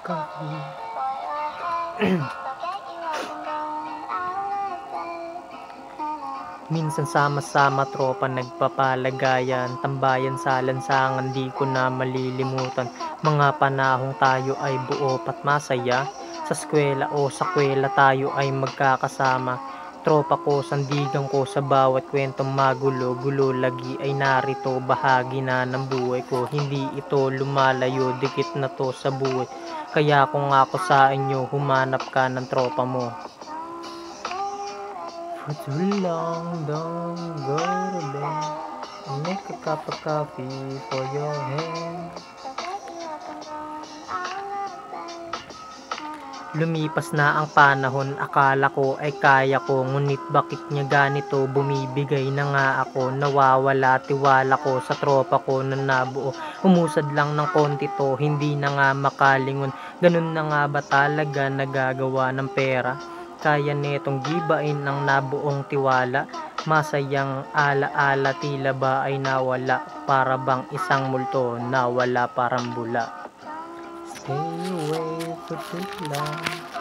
coffee. Minsan sama-sama tropa nagpapalagayan, tambayan sa lansangan, di ko na malilimutan. Mga panahong tayo ay buo pat masaya, sa eskwela o sa kwela tayo ay magkakasama. Tropa ko, sandigan ko sa bawat kwentong magulo, gulo lagi ay narito, bahagi na ng buhay ko. Hindi ito lumalayo, dikit na to sa buhay. Kaya kung ako sa inyo, humanap ka ng tropa mo. For too long, don't go to bed. Make a cup of coffee for your head. Lumipas na ang panahon, akala ko ay kaya ko, ngunit bakit niya ganito, bumibigay na nga ako, nawawala tiwala ko sa tropa ko na nabuo, umusad lang ng konti to, hindi na nga makalingon, ganun na nga ba talaga nagagawa ng pera? Kaya netong gibain ang nabuong tiwala, masayang alaala tila ba ay nawala, para bang isang multo nawala parang bula. Stay away for too long.